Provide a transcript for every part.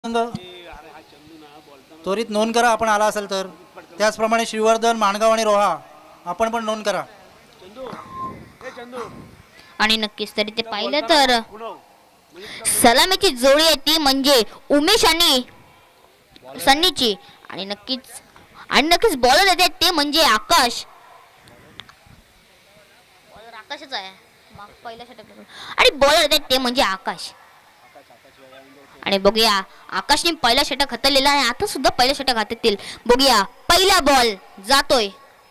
त्वरित नोंद करा आपण आला असेल तर. त्याचप्रमाणे श्रीवर्धन, माणगाव आणि रोहा आपण पण नोंद करा. आणि नक्कीच तरी ते पाहिलं तर सलामीची जोडी आहे ती म्हणजे उमेश आणि सन्नीची. आणि नक्कीच बॉलर येते ते म्हणजे आकाश. आकाशच आहे पहिल्या षटक. आणि बॉलर येते ते म्हणजे आकाश. आणि बघूया आकाशने पहिला षटक हाताळलेला आहे. आता सुद्धा पहिला षटक हातातील. बघूया पहिला बॉल जातोय.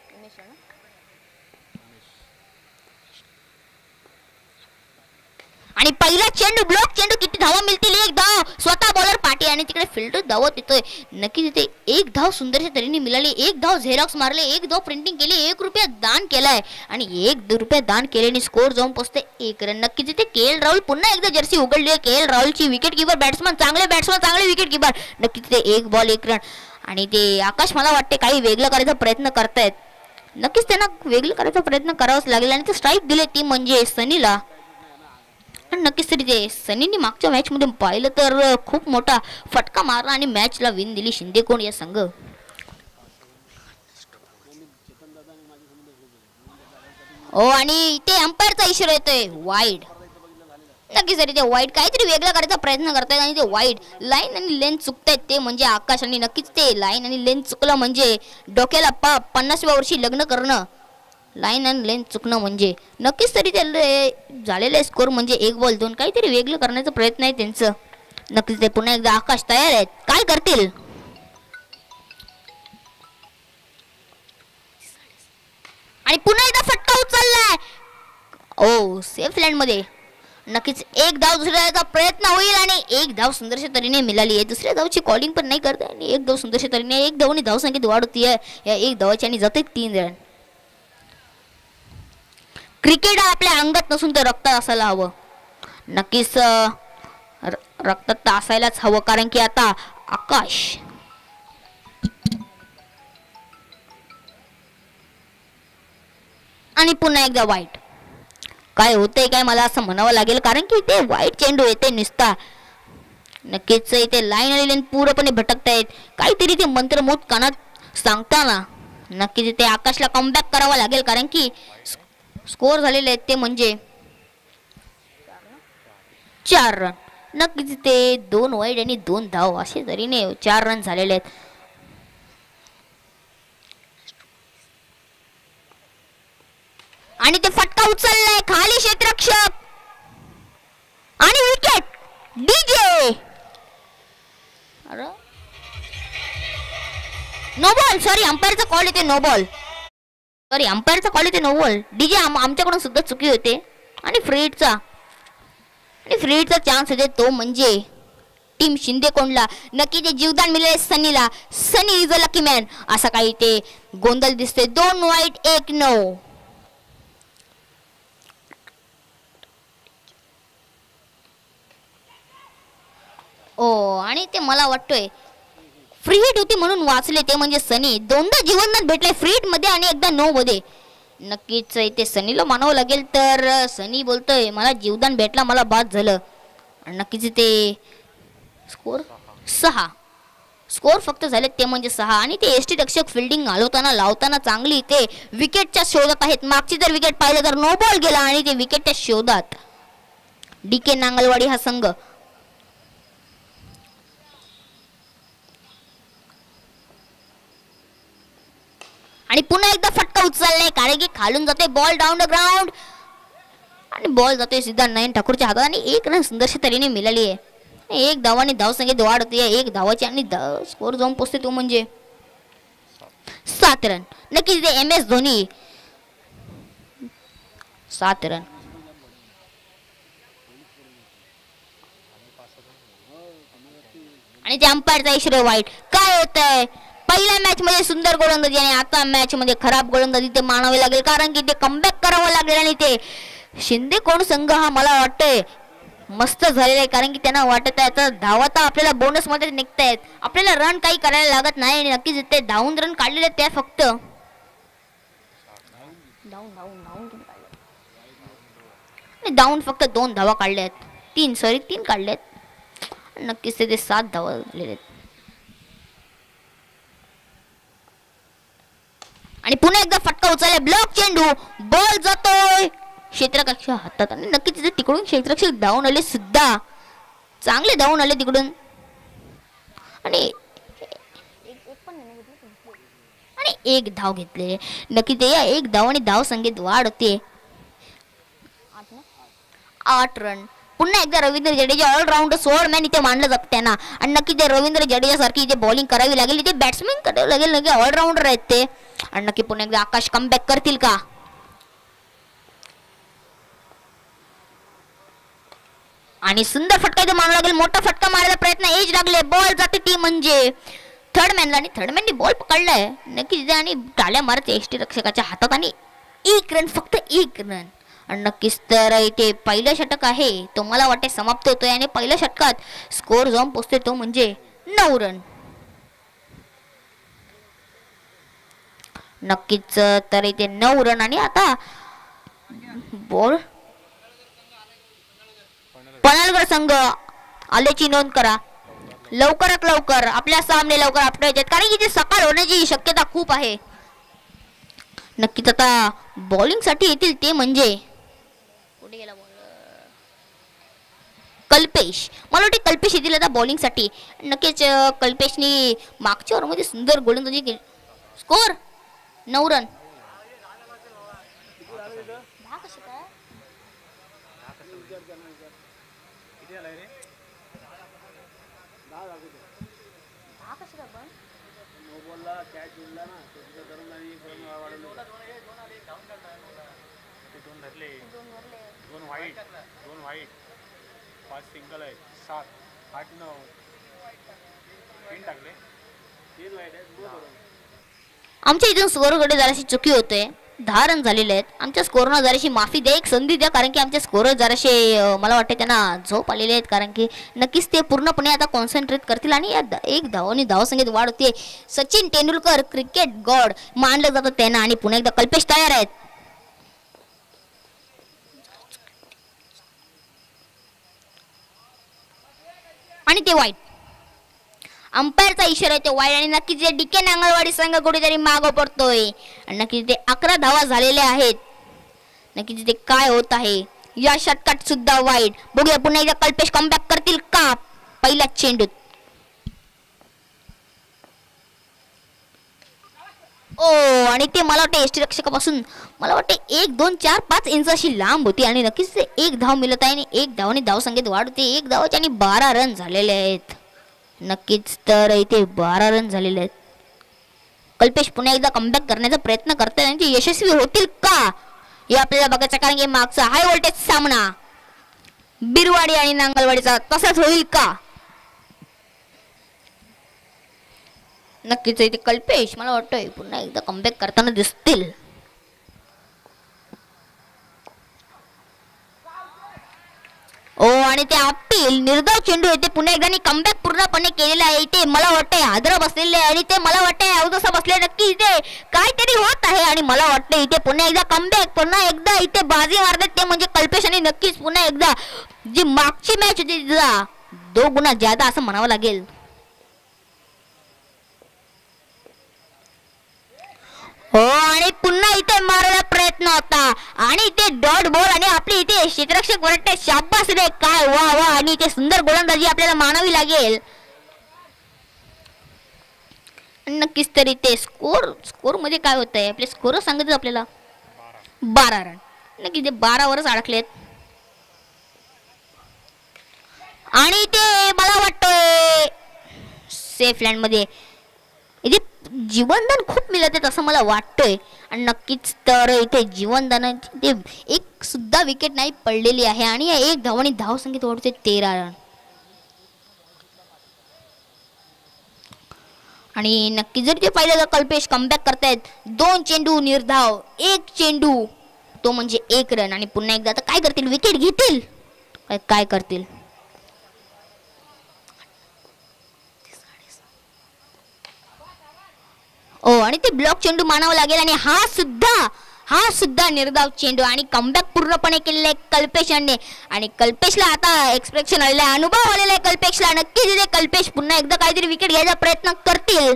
आणि पहिला चेंडू ब्लॉक चेंडू. किती धावा मिळतील? एक धाव. स्वतः बॉलर पाठी आणि तिकडे फिल्डर धावत येतोय. नक्की तिथे एक धाव सुंदरशा तऱ्हेने मिळाली. एक धाव झेरॉक्स मारले, एक धाव प्रिंटिंग केली, 1 रुपया दान केलाय आणि 1 रुपया दान केल्याने स्कोर जाऊन पोहोचते 1 रन. नक्की तिथे के.एल. राहुल पुन्हा एकदा जर्सी उघडली आहे. के.एल. राहुलची विकेट किपर बॅट्समन चांगले विकेट किपर. नक्की तिथे 1 बॉल 1 रन. आणि ते आकाश मला वाटते काही वेगळं करायचा प्रयत्न करतायत. नक्कीच त्यांना वेगळं करायचा प्रयत्न करावाच लागेल. आणि ते स्ट्राईक दिले ती म्हणजे सनीला. आणि नक्कीच तरी ते सनीने मागच्या मॅच मध्ये पाहिलं तर खूप मोठा फटका मारला आणि मॅचला विन दिली शिंदेकोण या संघ. आणि इथे अंपायरचा इशारा येतोय वाईड. नक्कीच तरी ते वाईड काहीतरी वेगळं करायचा प्रयत्न करतायत आणि ते वाईड लाईन आणि लेंथ चुकतायत ते म्हणजे आकाश. आणि नक्कीच ते लाईन आणि लेंथ चुकलं म्हणजे डोक्याला 50व्या वर्षी लग्न करणं. लाईन आणि लेंथ चुकणं म्हणजे नक्कीच तरी ते झालेलं स्कोर म्हणजे 1 बॉल 2. काहीतरी वेगळं करण्याचा प्रयत्न आहे त्यांचं. नक्कीच ते पुन्हा एकदा आकाश तयार आहेत. काय करतील? आणि पुन्हा एकदा फटका उचललाय. ओ सेफ लँड मध्ये. नक्कीच 1 धाव दुसऱ्या प्रयत्न होईल आणि 1 धाव सुंदरशा तऱ्हेने मिळाली आहे. दुसऱ्या धावची कॉलिंग पण नाही करते आणि 1 धाव सुंदरशा तऱ्हेने 1 धावने धावसंख्येत वाढ होतीये. या 1 धावाची आणि जाते 3 रन. क्रिकेट हा आपल्या अंगात नसून तर रक्तात असायला हवं. नक्कीच रक्तात तर असायलाच हवं कारण की आता आकाश आणि पुन्हा एकदा वाईट. काय होतंय काय मला असं म्हणावं लागेल कारण की ते वाईट चेंडू येते नुसता. नक्कीच इथे लाईन आणि लेन पूर्णपणे भटकतायत. काहीतरी ते मंत्रमूत कानात सांगताना नक्कीच ते आकाशला कमबॅक करावा लागेल कारण की स्कोर झालेले आहेत ते म्हणजे 4 रन. नक्कीच ते 2 वाईड आणि 2 धाव असे तरीने 4 रन झालेले आहेत. आणि ते फटका उचललाय खाली क्षेत्ररक्षक आणि विकेट डीजे. अरे नो बॉल. सॉरी अंपायरचा कॉल येते नो बॉल. अंपायरचा कॉल येते नो बॉल. डीजे आमच्याकडून सुद्धा चुकी होते. आणि फ्रीडचा चान्स येते तो म्हणजे टीम शिंदेकोणला. नक्की ते जीवदान मिळाले सनीला. Sunny is a lucky man असा काही ते गोंधळ दिसते. 2 वाईट 1 नो. आणि ते मला वाटतोय फ्री हिट होती म्हणून वाचले ते म्हणजे सनी. 2दा जीवनदान भेटले फ्री हिट मध्ये आणि एकदा नो मध्ये. नक्कीच इथे सनीला मानावं लागेल तर सनी बोलतोय मला जीवदान भेटला मला बाद झालं. आणि नक्कीच ते स्कोर 6 स्कोर फक्त झाले ते म्हणजे 6. आणि ते एसटी रक्षक फिल्डिंग लावताना चांगली ते विकेटच्या शोधात आहेत. मागची जर विकेट पाहिलं तर नो बॉल गेला आणि ते विकेटच्या शोधात DK नांगलवाडी हा संघ. आणि पुन्हा एकदा फटका उचललाय कारण की खालून जाते बॉल डाऊन द ग्राउंड आणि बॉल जातोय सीधा नयन ठाकूरच्या हातात. आणि 1 रन सुंदरशा तऱ्हेने मिळाली आहे. 1 धावाने धावसंख्येत वाढ होते. 1 धावाची आणि स्कोर जाऊन पोचते तो म्हणजे 7 रन. नक्कीच ते MS धोनी 7 रन. आणि ते अंपायरचा इशारा वाईट. काय होतंय? पहिल्या मॅच मध्ये सुंदर गोलंदाजी आणि आता मॅच मध्ये खराब गोलंदाजी ते मानावे लागेल कारण की ते कमबॅक करावं लागेल. आणि ते शिंदेकोण संघ हा मला वाटतंय मस्त झालेला आहे कारण की त्यांना वाटत आहे आता धावा तर आपल्याला बोनस मध्ये निघतायत. आपल्याला रन काही करायला लागत नाही. आणि नक्कीच ते 2 रन काढलेले त्या फक्त डाऊन फक्त 2 धावा काढल्यात. 3 काढल्यात. नक्कीच ते 7 धावा झालेले आहेत. आणि पुन्हा एकदा फटका उचलला, ब्लॉक चेंडू, बॉल जातोय क्षेत्ररक्षक हातात आणि नक्कीच तिथे तिकडून क्षेत्ररक्षक धावून आले सुद्धा, चांगले धावून आले तिकडून. आणि एक धाव घेतले. नक्की ते एक धाव आणि धाव संख्येत वाढ होते. 8 रन. पुन्हा एकदा रवींद्र जडेजा ऑलराऊंडर स्वॉर्डमॅन इथे मानलं जातं त्यांना. आणि नक्की ते रवींद्र जडेजा सारखी इथे बॉलिंग करावी लागेल, इथे बॅट्समॅन करावं लागेल, नक्की ऑलराऊंडर आहेत ते. आणि नक्की पुन्हा एकदा आकाश कमबॅक करतील का? आणि सुंदर फटका इथे मारावा लागेल, मोठा फटका मारायचा प्रयत्न, एज लागले, बॉल जाते ती म्हणजे थर्ड मॅनला. आणि थर्ड मॅननी बॉल पकडलाय नक्की तिथे आणि टाळ्या मारत एसटी रक्षकाच्या हातात. आणि 1 रन, फक्त 1 रन. आणि नक्कीच तर इथे पहिलं षटक आहे तो मला वाटते समाप्त होतोय आणि पहिल्या षटकात स्कोर जाऊन पोचतोय तो म्हणजे 9 रन. नक्कीच तर इथे 9 रन. आणि आता बॉल पनळगर संघ आल्याची नोंद करा लवकरात लवकर, आपल्या सामने लवकर आपटायचे कारण की इथे सकाळ होण्याची शक्यता खूप आहे. नक्कीच आता बॉलिंग साठी येतील ते म्हणजे कल्पेश. मला वाटते कल्पेश येतील आता बॉलिंग साठी. नक्कीच कल्पेशनी मागच्या ओव्हरमध्ये सुंदर गोलंदाजी केली. Score 9 run. आमच्या इथून स्कोरकडे जराशी चुकी होते. 10 रन झालेले आहेत. आमच्या स्कोरनं जराशी माफी द्या, एक संधी द्या कारण की आमचे स्कोर जराशे मला वाटते त्यांना झोप आलेले आहेत कारण की नक्कीच ते पूर्णपणे आता कॉन्सन्ट्रेट करतील. आणि एक धाव आणि धावसंख्येत वाढ होते. सचिन तेंडुलकर क्रिकेट गॉड मानलं जातं त्यांना. आणि पुन्हा एकदा कल्पेश तयार आहेत. आणि ते वाईट, अंपायरचा इशारा आहे ते वाईट. आणि नक्कीच जे डीके नांगलवाडी संघ कुठेतरी मागं पडतोय. आणि नक्कीच ते 11 धावा झालेल्या आहेत. नक्कीच ते काय होत आहे या षटकात सुद्धा वाईट. बघूया पुन्हा एकदा कल्पेश कमबॅक करतील का पहिल्या चेंडूत. ओ आणि ते मला वाटते एसटी रक्षकापासून मला वाटते 1 2 4 5 इंच अशी लांब होती. आणि नक्कीच ते 1 धाव मिळत आहे आणि 1 धाव आणि धावसंख्येत वाढ होते. 1 धावाचे आणि 12 रन झालेले आहेत. नक्कीच तर इथे 12 रन झालेले आहेत. कल्पेश पुन्हा एकदा कमबॅक करण्याचा प्रयत्न करतात आणि ते यशस्वी होतील का हे आपल्याला बघायचं कारण की मागचा हाय व्होल्टेज सामना बिरवाडी आणि नांगलवाडीचा तसाच होईल का. नक्कीच इथे कल्पेश मला वाटतंय पुन्हा एकदा कमबॅक करताना दिसतील. ओ आणि ते अपील निर्धाव चेंडू येते पुन्हा एकदा कमबॅक पूर्णपणे केलेला आहे. इथे मला वाटतंय हादरा बसलेले आणि ते मला वाटतंय अवधसा बसले. नक्की इथे काहीतरी होत आहे आणि मला वाटतं इथे पुन्हा एकदा कमबॅक, पुन्हा एकदा इथे बाजी मारतात ते म्हणजे कल्पेश. आणि नक्कीच पुन्हा एकदा जी मागची मॅच होती तिला 2 गुणा ज्यादा असं म्हणावं लागेल. हो आणि पुन्हा इथे मारायला प्रयत्न होता आणि इथे डॉट बॉल आणि आपले इथे क्षेत्ररक्षक वरटे शाबास रे काय वा वा. आणि इथे सुंदर गोलंदाजी आपल्याला मानावी लागेल. नक्कीच तरी ते स्कोर मध्ये काय होत आहे आपले स्कोर सांगत आपल्याला 12 रन. नक्की ते 12 वरच अडकलेत. आणि ते मला वाटतंय सेफ लँड मध्ये इथे जीवनदान खूप मिळत आहे असं मला वाटतंय. आणि नक्कीच तर इथे जीवनदानाची ते एक सुद्धा विकेट नाही पडलेली आहे. आणि 1 धाव आणि धावसंख्येत वाढते 13 रन. आणि नक्की जर ते पाहिलं तर कल्पेश कमबॅक करतायत. 2 चेंडू निर्धाव, 1 चेंडू तो म्हणजे 1 रन. आणि पुन्हा एकदा आता काय करतील, विकेट घेतील काय करतील. ओ आणि ते ब्लॉक चेंडू मानावं लागेल. आणि हा हा सुद्धा निर्धाव चेंडू आणि कमबॅक पूर्णपणे केलेला आहे कल्पेशाने. आणि कल्पेशला आता एक्सप्रेशन आलेला आहे, अनुभव आलेला आहे कल्पेशला. नक्कीच इथे कल्पेश पुन्हा एकदा काहीतरी विकेट घ्यायचा प्रयत्न करतील.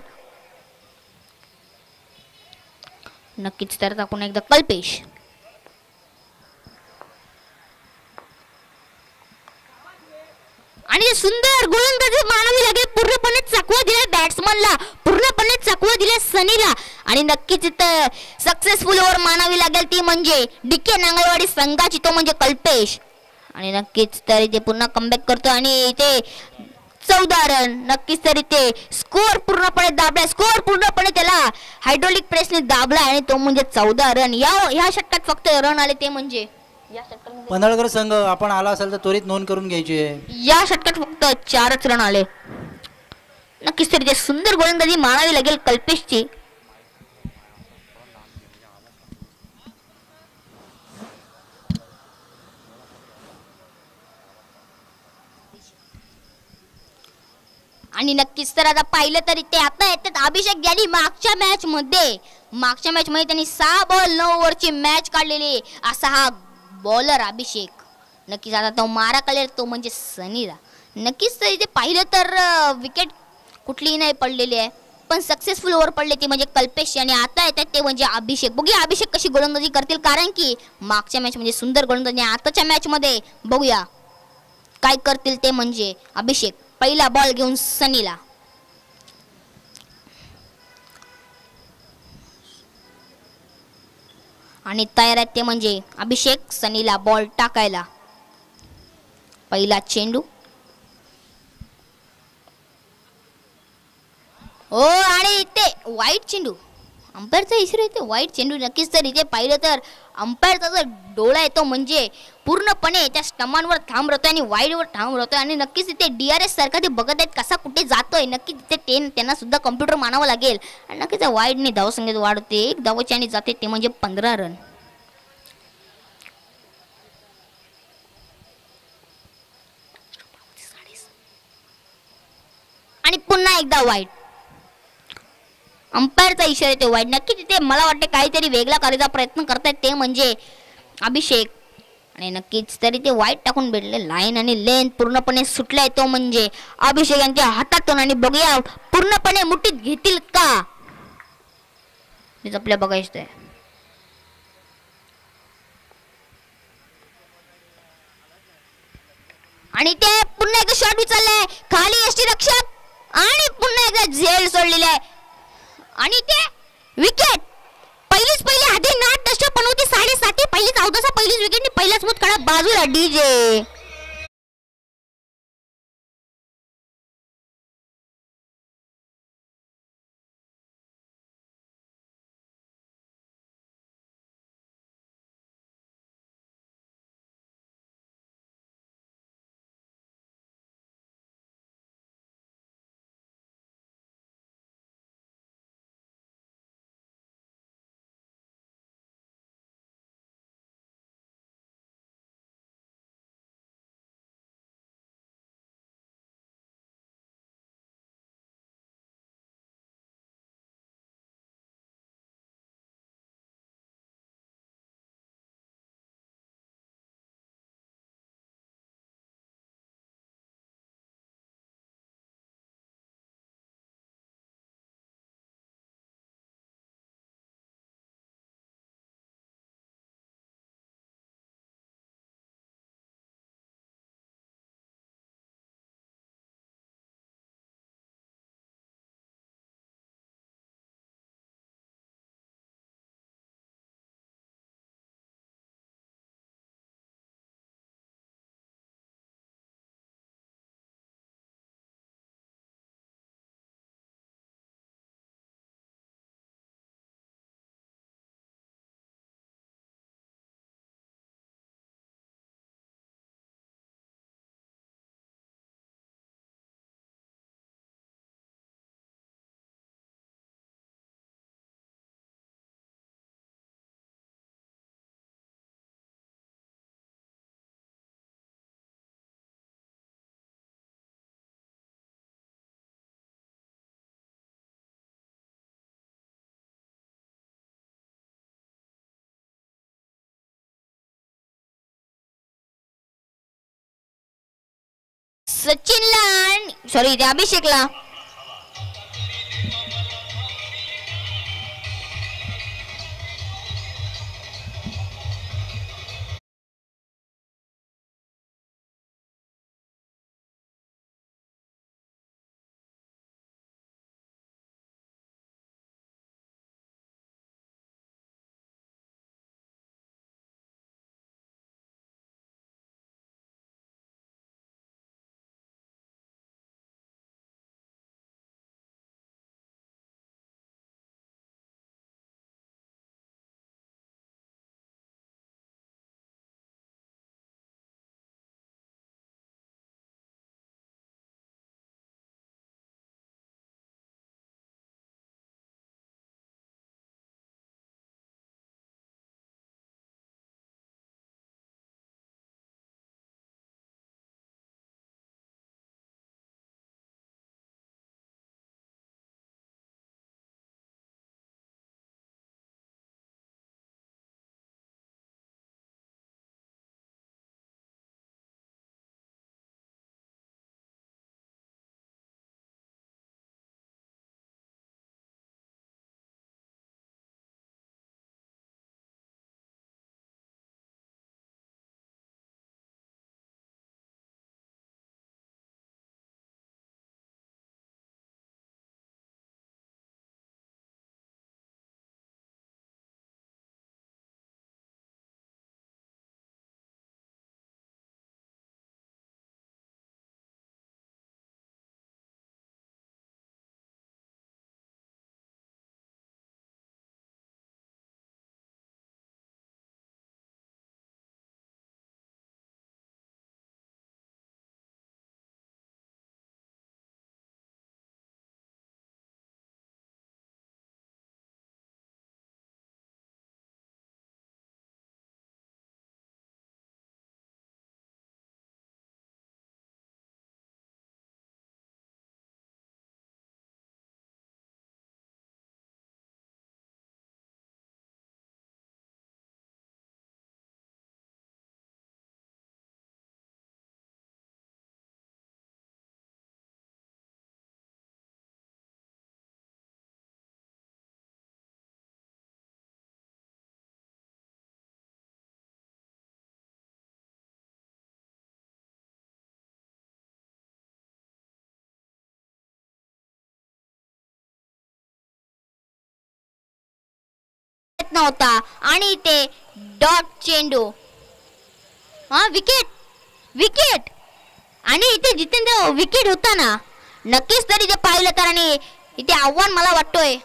नक्कीच तर आता पुन्हा एकदा कल्पेश. आणि सुंदर गोलंदाजी मानावी लागेल. पूर्णपणे चकवा दिलाय बॅट्समनला, पूर्णपणे चकवा दिलाय सनीला. आणि नक्कीच इथं सक्सेसफुल ओव्हर मानावी लागेल ती म्हणजे डीके नांगलवाडी संघाची, तो म्हणजे कल्पेश. आणि नक्कीच तर इथे पुन्हा कमबॅक करतो आणि इथे 14 रन. नक्कीच तर इथे स्कोअर पूर्णपणे दाबलाय, स्कोअर पूर्णपणे त्याला हायड्रोलिक प्रेसने दाबलाय आणि तो म्हणजे 14 रन. या षटकात फक्त रन आले ते म्हणजे पन्हाळकर संघ आपण आला असेल तर त्वरित नोंद करून घ्यायची आहे. या षटकात फक्त 4च रन आले. नक्कीच तरी ते सुंदर गोलंदाजी मानावी लागेल कल्पेशची. आणि नक्कीच तर आता पाहिलं तरी ते आता येतात अभिषेक यांनी मागच्या मॅच मध्ये त्यांनी 6 बॉल 9 ओव्हरची मॅच काढलेली असा हा बॉलर अभिषेक. नक्कीच आता तो मारा कळेल तो म्हणजे सनीला. नक्कीच तर इथे पाहिलं तर विकेट कुठलीही नाही पडलेली आहे, पण सक्सेसफुल ओव्हर पडले ती म्हणजे कल्पेश आणि आता येतात ते म्हणजे अभिषेक. बघूया अभिषेक कशी गोलंदाजी करतील, कारण की मागच्या मॅच म्हणजे सुंदर गोलंदाजी, आताच्या मॅच मध्ये बघूया काय करतील ते म्हणजे अभिषेक. पहिला बॉल घेऊन सनीला. आणि तयार आहेत ते म्हणजे अभिषेक सनीला बॉल टाकायला. पहिला चेंडू हो आणि इथे वाईट चेंडू. अंपायरचा इशारा येते वाईट चेंडू. नक्कीच तर इथे पाहिलं तर अंपायरचा जर डोळा येतो म्हणजे पूर्णपणे त्या स्टमांवर थांब राहतोय आणि वाईडवर थांब राहतोय. आणि नक्कीच इथे DRS सारखा ते बघत आहेत कसा कुठे जातोय. नक्कीच तिथे त्यांना सुद्धा कम्प्युटर मानावं लागेल. आणि नक्कीच वाईडने धावसंख्येत वाढते, एक धावाची आणि जाते ते म्हणजे 15 रन. आणि पुन्हा एकदा वाईट. अंपायरचा इशारा येतो वाईट. नक्की तिथे मला वाटते काहीतरी वेगळा करायचा प्रयत्न करतायत ते म्हणजे अभिषेक. आणि नक्कीच तरी ते वाईट टाकून भेटले. लाईन आणि लेंथ पूर्णपणे सुटलाय तो म्हणजे अभिषेक यांच्या हातातून. आणि बघूया पूर्णपणे मुठीत घेतील का, आपल्या बघायचं आहे. आणि ते पुन्हा एकदा शॉट उचललाय खाली यष्टी रक्षक आणि पुन्हा एकदा झेल सोडलेला आहे. आणि ते विकेट पहिली आधी नाट दशक पण होती 7.5 पहिली 14 पहिलीच विकेट पहिलाच मूत काढा बाजूला DJ. सचिनला सॉरी इथे अभिषेकला. नव्हता आणि ते डॉट चेंडू विकेट विकेट आणि इथे जितेंद्र विकेट होता ना. नक्कीच तरी ते पाहिलं तर आणि इथे आव्हान मला वाटतोय.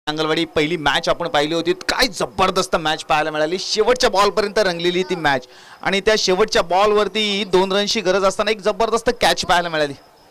नांगलवाडी पहिली मॅच आपण पाहिली होती. काय जबरदस्त मॅच पाहायला मिळाली. शेवटच्या बॉलपर्यंत रंगलेली ती मॅच आणि त्या शेवटच्या बॉलवरती 2 रनची गरज असताना एक जबरदस्त कॅच पाहायला मिळाली.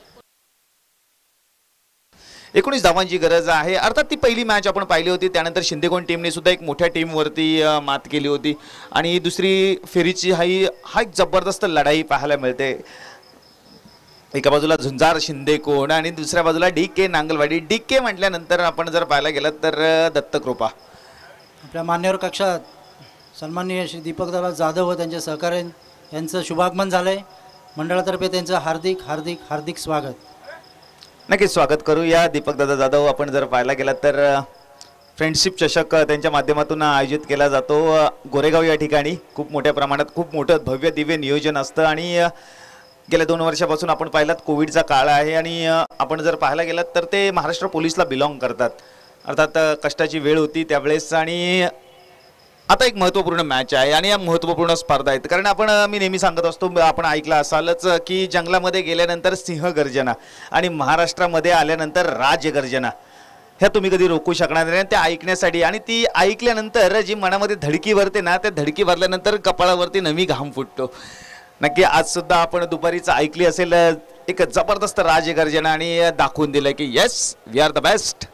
19 धावांची गरज आहे. अर्थात ती पहिली मॅच आपण पाहिली होती. त्यानंतर शिंदेकोण टीमने सुद्धा एक मोठ्या टीमवरती मात केली होती आणि दुसरी फेरीची हा एक जबरदस्त लढाई पाहायला मिळते. एका बाजूला झुंजार शिंदेकोण आणि दुसऱ्या बाजूला DK नांगलवाडी. DK म्हटल्यानंतर आपण जर पाहायला गेलं तर दत्तकृपा. आपल्या मान्यवर कक्षात सन्माननीय श्री दीपकदादा जाधव व त्यांचे सहकारी यांचं शुभागमन झालं आहे. मंडळातर्फे त्यांचं हार्दिक हार्दिक हार्दिक स्वागत. नक्कीच स्वागत करूया दीपकदादा जाधव. आपण जर पाहायला गेलात तर फ्रेंडशिप चषक त्यांच्या माध्यमातून आयोजित केला जातो गोरेगाव या ठिकाणी. खूप मोठ्या प्रमाणात खूप मोठं भव्य दिव्य नियोजन असतं आणि गेल्या 2 वर्षापासून आपण पाहिलात कोविडचा काळ आहे आणि आपण जर पाहायला गेलात तर ते महाराष्ट्र पोलीसला बिलॉंग करतात. अर्थात कष्टाची वेळ होती त्यावेळेस आणि आता एक महत्त्वपूर्ण मॅच आहे आणि या महत्त्वपूर्ण स्पर्धा आहेत. कारण मी नेहमी सांगत असतो, आपण ऐकलं असालच की जंगलामध्ये गेल्यानंतर सिंह गर्जना आणि महाराष्ट्रामध्ये आल्यानंतर राजगर्जना ह्या तुम्ही कधी रोखू शकणार नाही. त्या ऐकण्यासाठी आणि ती ऐकल्यानंतर जी मनामध्ये धडकी भरते ना, त्या धडकी भरल्यानंतर कपाळावरती नवी घाम फुटतो. नक्की आज सुद्धा आपण दुपारीच ऐकली असेल एक जबरदस्त राजगर्जना आणि दाखवून दिलं की yes we are the best.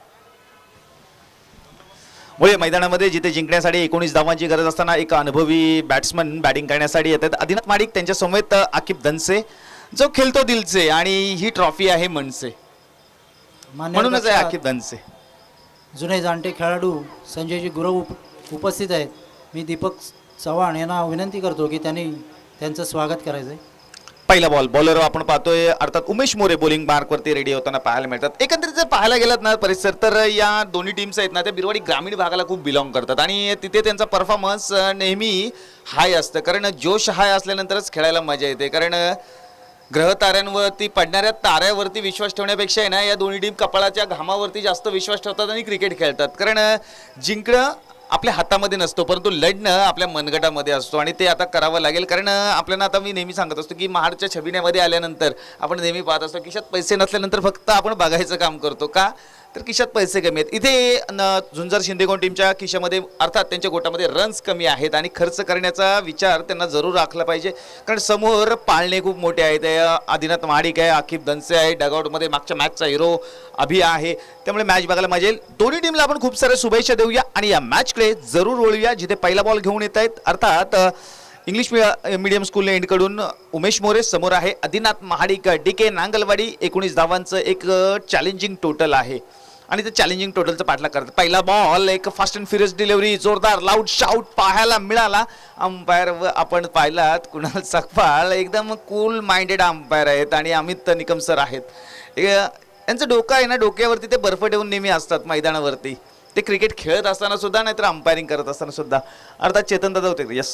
मुळे मैदानामध्ये जिथे जिंकण्यासाठी 19 धावांची गरज असताना एक अनुभवी बॅट्समन बॅटिंग करण्यासाठी येतात. आदिनाथ माडिक त्यांच्या समवेत आकिब धनसे जो खेळतो दिलसे आणि ही ट्रॉफी आहे मनसे म्हणूनच आहे आकिब धनसे. जुने जाणते खेळाडू संजयजी गुरव उपस्थित आहेत. मी दीपक चव्हाण यांना विनंती करतो की त्यांनी त्यांचं स्वागत करायचं आहे. पहिला बॉलर आपण पाहतोय अर्थात उमेश मोरे बॉलिंग मार्कवरती रेडी होताना पाहायला मिळतात. एकंदरीत जर पाहायला गेलात ना परिसर तर या दोन्ही टीम्स आहेत ना त्या बिरवाडी ग्रामीण भागाला खूप बिलॉंग करतात आणि तिथे त्यांचा परफॉर्मन्स नेहमी हाय असतं. कारण जोश हाय असल्यानंतरच खेळायला मजा येते. कारण ग्रहताऱ्यांवरती पडणाऱ्या ताऱ्यावरती विश्वास ठेवण्यापेक्षा आहे ना या दोन्ही टीम कपाळाच्या घामावरती जास्त विश्वास ठेवतात आणि क्रिकेट खेळतात. कारण जिंकणं आपल्या हातामध्ये नसतो परंतु लढणं आपल्या मनगटामध्ये असतो आणि ते आता करावं लागेल. कारण आपल्याला आता मी नेहमी सांगत असतो की महाडच्या छबिन्यामध्ये आल्यानंतर आपण नेहमी पाहत असतो खिशात पैसे नसल्यानंतर फक्त आपण बघायचं काम करतो. का तर खिशात पैसे कमी आहेत. इथे झुंजार शिंदेकोण टीमच्या खिशामध्ये अर्थात त्यांच्या गोटामध्ये रन्स कमी आहेत आणि खर्च करण्याचा विचार त्यांना जरूर राखला पाहिजे. कारण समोर पाळणे खूप मोठे आहेत. आदिनाथ महाडिक आहे, आकिब धनसे आहे, डगआउटमध्ये मागच्या मॅचचा हिरो अभि आहे. त्यामुळे मॅच बघायला मजा येईल. दोन्ही टीमला आपण खूप साऱ्या शुभेच्छा देऊया आणि या मॅचकडे जरूर वळूया जिथे पहिला बॉल घेऊन येत आहेत. अर्थात इंग्लिश मीडियम स्कूल एंडकडून उमेश मोरे समोर आहे. आदिनाथ महाडिक DK नांगलवाडी 19 धावांचं एक चॅलेंजिंग टोटल आहे आणि ते चॅलेंजिंग टोटलचं पाठलाग करतात. पहिला बॉल एक फास्ट अँड फ्युरियस डिलिव्हरी जोरदार लाऊड शाऊट पाहायला मिळाला. अंपायर व आपण पाहिलात कुणाल सकपाळ एकदम कूल माइंडेड अंपायर आहेत आणि अमित निकम सर आहेत. यांचं डोकं आहे ना डोक्यावरती ते बर्फ ठेवून नेहमी असतात मैदानावरती. ते क्रिकेट खेळत असताना सुद्धा नाहीतर अंपायरिंग करत असताना सुद्धा. अर्थात चेतन दादा होते. यस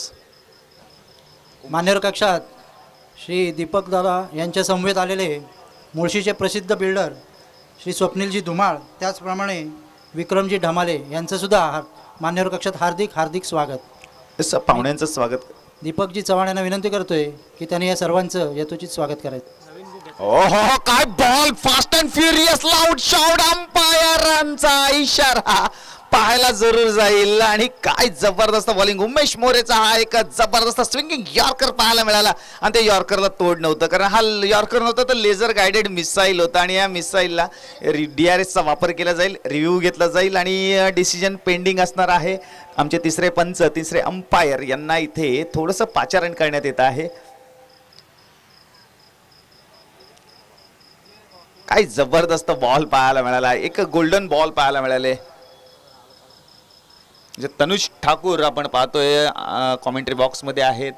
मान्यवर कक्षात श्री दीपकदादा यांच्या समवेत आलेले मुळशीचे प्रसिद्ध बिल्डर श्री स्वप्नीलजी धुमाळ त्याचप्रमाणे विक्रमजी ढमाले यांचंसुद्धा मान्यवर कक्षात हार्दिक हार्दिक स्वागत. यस पाहुण्यांचं स्वागत. दीपकजी चव्हाण यांना विनंती करतोय की त्यांनी या सर्वांचं यथोचित स्वागत करायचं. ओहो काय ball fast and furious loud shout अंपायरांचा इशारा पाहायला जरूर जाईल आणि काय जबरदस्त बॉलिंग. उमेश मोरेचा हा एक जबरदस्त स्विंगिंग यॉर्कर पाहायला मिळाला आणि ते यॉर्करला तोड नव्हतं. कारण हा यॉर्कर नव्हता तर लेझर गायडेड मिसाईल होता आणि या मिसाईलला DRSचा वापर केला जाईल, रिव्ह्यू घेतला जाईल आणि डिसिजन पेंडिंग असणार आहे. आमचे तिसरे पंच तिसरे अंपायर यांना इथे थोडंसं पाचारण करण्यात येत आहे. काय जबरदस्त बॉल पाहायला मिळाला. एक गोल्डन बॉल पाहायला मिळाले. जे तनुष ठाकूर आपण पाहतोय कॉमेंट्री बॉक्समध्ये आहेत.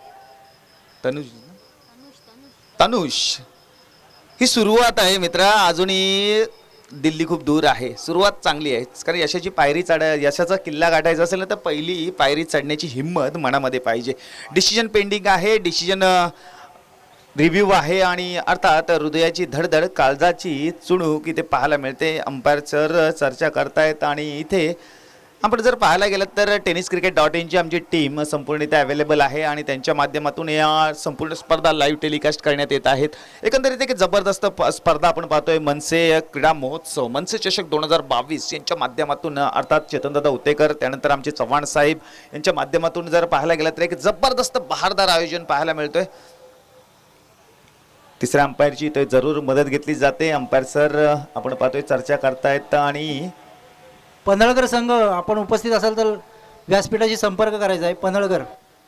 तनुष ही सुरुवात आहे मित्रा. अजूनही दिल्ली खूप दूर आहे. सुरुवात चांगली आहे कारण यशाची पायरी यशाचा किल्ला गाठायचा असेल ना तर पहिली पायरी चढण्याची हिंमत मनामध्ये पाहिजे. डिसिजन पेंडिंग आहे, डिसिजन रिव्ह्यू आहे आणि अर्थात हृदयाची धडधड काळजाची चुणूक इथे पाहायला मिळते. अंपायर सर चर्चा करतायत आणि इथे आपण जर पाहायला गेलं तर tenniscricket.in ची आमची टीम संपूर्णतः अवेलेबल आहे आणि त्यांच्या माध्यमातून या संपूर्ण स्पर्धा लाईव्ह टेलिकास्ट करण्यात येत आहेत. एकंदरीत एक जबरदस्त स्पर्धा आपण पाहतोय. मनसे क्रीडा महोत्सव, मनसे चषक 2022 यांच्या माध्यमातून अर्थात चेतनदादा उतेकर, त्यानंतर आमचे चव्हाण साहेब यांच्या माध्यमातून जर पाहायला गेलं तर एक जबरदस्त बहारदार आयोजन पाहायला मिळतोय. तिसऱ्या अंपायरची इथे जरूर मदत घेतली जाते. अंपायर सर आपण पाहतोय चर्चा करतायत आणि पन्हाळकर संघ आपण उपस्थित असाल तर व्यासपीठाशी संपर्क करायचा आहे. पन्हाळकर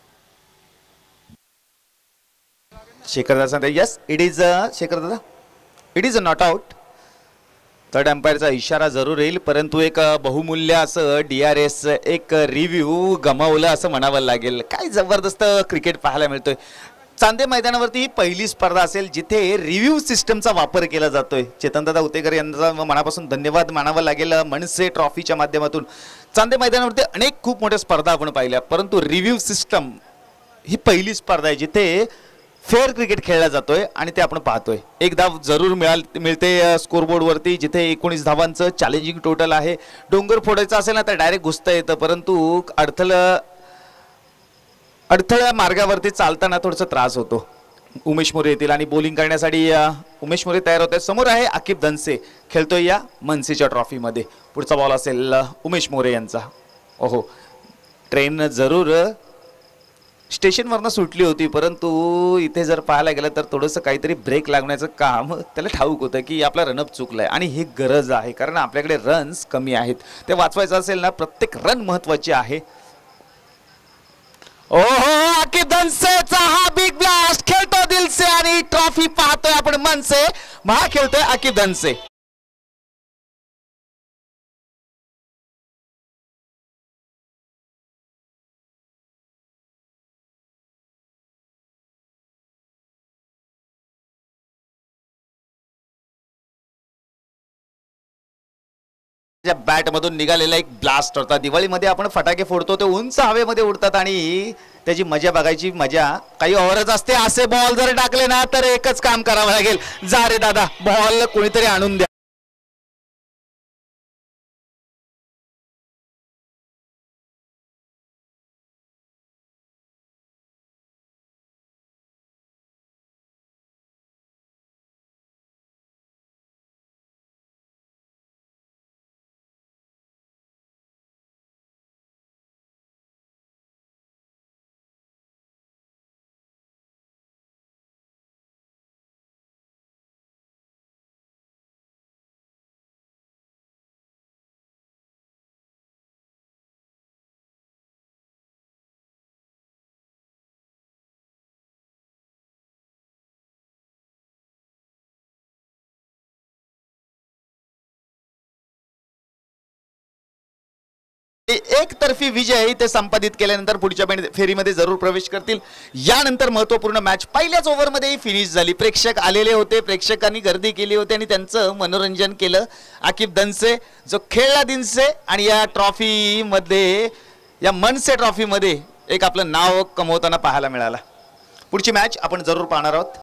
शेखर दादा सांगते यस इट इज शेखर दादा it is a not out. Third अंपायरचा इशारा जरूर येईल, परंतु एक बहुमूल्य असं DRS एक रिव्ह्यू गमावलं असं म्हणावं लागेल. काय जबरदस्त क्रिकेट पाहायला मिळतोय. चांदे मैदानावरती ही पहिली स्पर्धा असेल जिथे रिव्ह्यू सिस्टमचा वापर केला जातोय. चेतनदादा उतेकर यांचा मनापासून धन्यवाद मानावा लागेल. मनसे ट्रॉफीच्या माध्यमातून चांदे मैदानावरती अनेक खूप मोठ्या स्पर्धा आपण पाहिल्या, परंतु रिव्ह्यू सिस्टम ही पहिली स्पर्धा आहे जिथे फेअर क्रिकेट खेळला जातोय आणि ते आपण पाहतोय. एक धाव जरूर मिळते स्कोरबोर्डवरती, जिथे 19 धावांचं चॅलेंजिंग टोटल आहे. डोंगर फोडायचं असेल ना तर डायरेक्ट घुसता येतं, परंतु अडथळ्या मार्गावरती चालताना थोडासा त्रास होतो. उमेश मोरे येतील आणि बॉलिंग करण्यासाठी उमेश मोरे तयार होत आहे. समोर आहे आकिब धनसे, खेळतोय या मनसेच्या ट्रॉफीमध्ये. पुढचा बॉल असेल उमेश मोरे यांचा. ओहो, ट्रेन जरूर स्टेशनवरनं सुटली होती, परंतु इथे जर पाहायला गेलं तर थोडंसं काहीतरी ब्रेक लागण्याचं काम त्याला ठाऊक होतं की आपला रनअप चुकलाय आणि ही गरज आहे, कारण आपल्याकडे रन्स कमी आहेत. ते वाचवायचं असेल ना, प्रत्येक रन महत्वाची आहे. ओहो, आकिब धनसेचा हा बिग ब्लास्ट खेळतो दिल से आणि ट्रॉफी पाहतोय आपण मनसे. महा खेळतोय आकिब धनसे. बॅट मधून निघालेला एक ब्लास्ट होता. दिवाळीमध्ये आपण फटाके फोडतो ते उंच हवेमध्ये उडतात आणि त्याची मजा बघायची मजा काही औरच असते. असे बॉल जर टाकले ना तर एकच काम करावं लागेल, जा रे दादा बॉल कोणीतरी आणून द्या. एकतर्फी विजय ते संपादित केल्यानंतर पुढच्या फेरीमध्ये जरूर प्रवेश करतील. यानंतर महत्त्वपूर्ण मॅच पहिल्याच ओव्हरमध्ये फिनिश झाली. प्रेक्षक आलेले होते, प्रेक्षकांनी गर्दी केली होती आणि त्यांचं मनोरंजन केलं. आकिब धनसे जो खेळला दिनसे आणि या ट्रॉफीमध्ये, या मनसे ट्रॉफीमध्ये एक आपलं नाव कमवताना पाहायला मिळाला. पुढची मॅच आपण जरूर पाहणार आहोत.